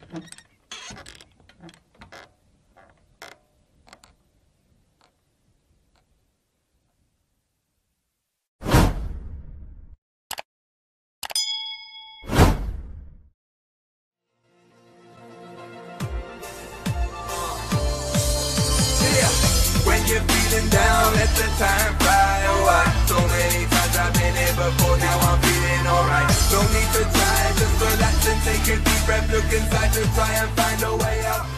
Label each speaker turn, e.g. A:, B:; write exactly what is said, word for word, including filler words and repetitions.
A: You're feeling down, let the time fly away. So many times I've been here before, now I'm feeling alright. No need to try, just relax and take a deep breath. Look inside to try and find a way out.